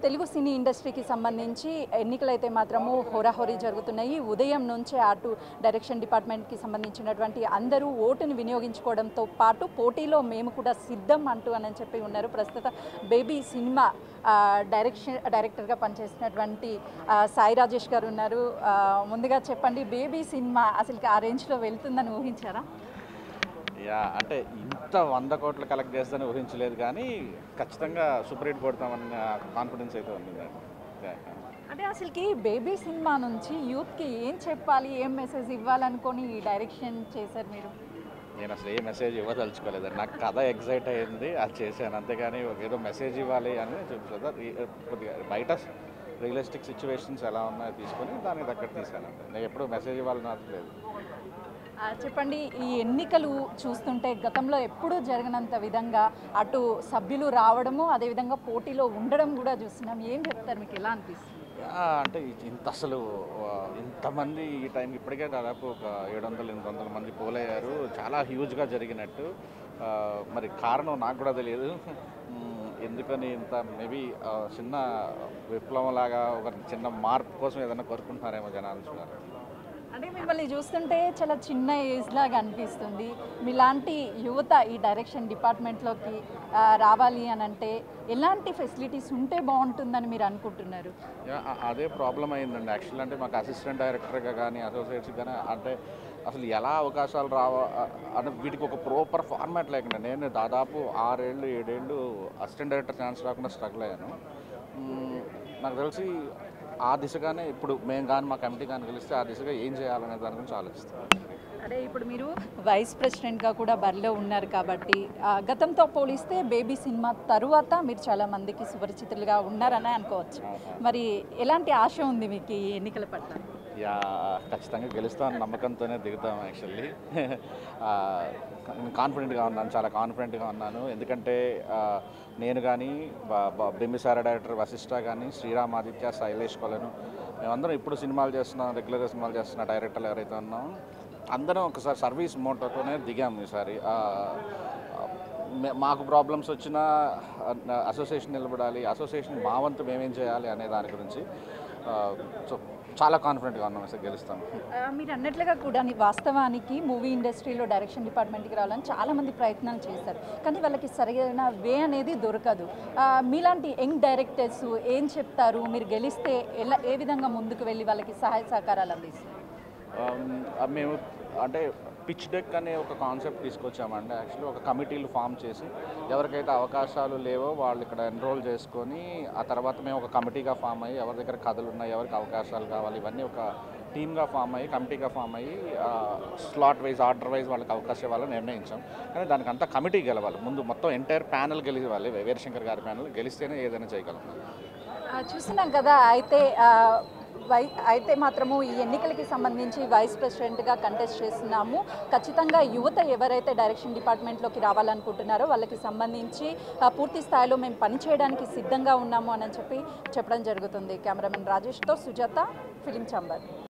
తెలుగు సినీ ఇండస్ట్రీకి సంబంధించి ఎన్నికలైతే మాత్రము హోరాహోరీ జరుగుతున్నాయి. ఉదయం నుంచే అటు డైరెక్షన్ డిపార్ట్మెంట్కి సంబంధించినటువంటి అందరూ ఓటుని వినియోగించుకోవడంతో పాటు పోటీలో మేము కూడా సిద్ధం అంటూ అని చెప్పి ఉన్నారు. ప్రస్తుత బేబీ సినిమా డైరెక్టర్గా పనిచేసినటువంటి సాయి రాజేష్ గారు ఉన్నారు. ముందుగా చెప్పండి, బేబీ సినిమా అసలు ఆ రేంజ్లో వెళ్తుందని ఊహించారా? అంటే ఇంత 100 కోట్లు కలెక్ట్ చేస్తానని ఊహించలేదు, కానీ ఖచ్చితంగా సూపర్ హిట్ కొడతామన్న కాన్ఫిడెన్స్ అయితే ఉంది. అంటే అసలుకి బేబీ సినిమా నుంచి యూత్కి ఏం చెప్పాలి, ఏం మెసేజ్ ఇవ్వాలనుకొని డైరెక్షన్ చేశారు మీరు? నేను అసలు ఏ మెసేజ్ ఇవ్వదలుచుకోలేదండి. నాకు కథ ఎగ్జైట్ అయ్యింది, అది చేశాను. అంతేగాని ఏదో మెసేజ్ ఇవ్వాలి అని చూపించలేదు. కొద్దిగా బయట రియలిస్టిక్ సిచ్యువేషన్స్ ఎలా ఉన్నాయో తీసుకొని దానికి తగ్గట్టు తీశాను. నేను ఎప్పుడు మెసేజ్ ఇవ్వాలని లేదు. చెప్పండి, ఈ ఎన్నికలు చూస్తుంటే గతంలో ఎప్పుడూ జరగనంత విధంగా అటు సభ్యులు రావడము, అదేవిధంగా పోటీలో ఉండడం కూడా చూస్తున్నాం. ఏం చెప్తారు, మీకు ఎలా అనిపిస్తుంది? అంటే అసలు ఇంతమంది ఈ టైంకి ఇప్పటికే దాదాపు ఒక 700-800 మంది పోలయ్యారు. చాలా హ్యూజ్గా జరిగినట్టు. మరి కారణం నాకు కూడా తెలియదు ఎందుకని ఇంత. మేబీ చిన్న విప్లవం లాగా ఒక చిన్న మార్పు కోసం ఏదైనా కోరుకుంటున్నారేమో జనాలు చూడాలి. అంటే మిమ్మల్ని చూస్తుంటే చాలా చిన్న ఏజ్ లాగా అనిపిస్తుంది. మీలాంటి యువత ఈ డైరెక్షన్ డిపార్ట్మెంట్లోకి రావాలి అని అంటే ఎలాంటి ఫెసిలిటీస్ ఉంటే బాగుంటుందని మీరు అనుకుంటున్నారు? అదే ప్రాబ్లం అయిందండి యాక్చువల్. అంటే మాకు అసిస్టెంట్ డైరెక్టర్గా కానీ అసోసియేట్స్ కానీ అంటే అసలు ఎలా అవకాశాలు అంటే వీటికి ఒక ప్రాపర్ ఫార్మాట్ లేకుండా నేను దాదాపు 6-7 ఏళ్ళు అసిస్టెంట్ డైరెక్టర్ ఛాన్స్ రాకుండా స్ట్రగుల్ అయ్యాను. నాకు తెలిసి ఆ దిశగానే ఇప్పుడు మేము కానీ మా కమిటీ కానీ కలిస్తే ఆ దిశగా ఏం చేయాలనే దాని గురించి ఆలోచిస్తాం. అదే ఇప్పుడు మీరు వైస్ ప్రెసిడెంట్గా కూడా బరిలో ఉన్నారు కాబట్టి గతంతో పోలిస్తే బేబీ సినిమా తరువాత మీరు చాలా మందికి సుపరిచితులుగా ఉన్నారని అనుకోవచ్చు. మరి ఎలాంటి ఆశ ఉంది మీకు ఈ ఎన్నికల పట్ల? ఖచ్చితంగా గెలుస్తామని నమ్మకంతోనే దిగుతాం. యాక్చువల్లీ కాన్ఫిడెంట్గా ఉన్నాను, చాలా కాన్ఫిడెంట్గా ఉన్నాను. ఎందుకంటే నేను కానీ బింబిసార డైరెక్టర్ వశిష్ఠ కానీ శ్రీరామ్ ఆదిత్య, శైలేష్ కొలను మేమందరం ఇప్పుడు సినిమాలు చేస్తున్నాం, రెగ్యులర్గా సినిమాలు చేస్తున్న డైరెక్టర్లు ఎవరైతే ఉన్నామో అందరం ఒకసారి సర్వీస్ మోటోతోనే దిగాము ఈసారి. మాకు ప్రాబ్లమ్స్ వచ్చినా అసోసియేషన్ నిలబడాలి, అసోసియేషన్ మా వంతు మేమేం చేయాలి అనే దాని గురించి సో చాలా కాన్ఫిడెంట్గా ఉన్నాం సార్, గెలుస్తాం. మీరు అన్నట్లుగా కూడా వాస్తవానికి మూవీ ఇండస్ట్రీలో డైరెక్షన్ డిపార్ట్మెంట్కి రావాలని చాలామంది ప్రయత్నాలు చేస్తారు, కానీ వాళ్ళకి సరైన వే అనేది దొరకదు. మీలాంటి యంగ్ డైరెక్టర్స్ ఏం చెప్తారు? మీరు గెలిస్తే ఏ విధంగా ముందుకు వెళ్ళి వాళ్ళకి సహాయ సహకారాలు అందిస్తారు? మేము అంటే పిచ్ డెక్ అనే ఒక కాన్సెప్ట్ తీసుకొచ్చామండి. యాక్చువల్లీ ఒక కమిటీలు ఫామ్ చేసి ఎవరికైతే అవకాశాలు లేవో వాళ్ళు ఇక్కడ ఎన్రోల్ చేసుకొని ఆ తర్వాత మేము ఒక కమిటీగా ఫామ్ అయ్యి ఎవరి దగ్గర కథలు ఉన్నాయి, ఎవరికి అవకాశాలు కావాలి, ఇవన్నీ ఒక టీమ్గా ఫామ్ అయ్యి కమిటీగా ఫామ్ అయ్యి స్లాట్ వైజ్ ఆర్డర్ వైజ్ వాళ్ళకి అవకాశం ఇవ్వాలని నిర్ణయించాం. కానీ దానికి అంతా కమిటీ గెలవాలి ముందు, మొత్తం ఎంటైర్ ప్యానల్ గెలివాలి. వీరశంకర్ గారి ప్యానల్ గెలిస్తేనే ఏదైనా చేయగలం. చూస్తున్నాం కదా. అయితే మాత్రము ఈ ఎన్నికలకి సంబంధించి వైస్ ప్రెసిడెంట్గా కంటెస్ట్ చేస్తున్నాము. ఖచ్చితంగా యువత ఎవరైతే డైరెక్షన్ డిపార్ట్మెంట్లోకి రావాలనుకుంటున్నారో వాళ్ళకి సంబంధించి పూర్తి స్థాయిలో మేము పనిచేయడానికి సిద్ధంగా ఉన్నాము అని చెప్పడం జరుగుతుంది. కెమెరామెన్ రాజేష్తో సుజాత, ఫిలిం ఛాంబర్.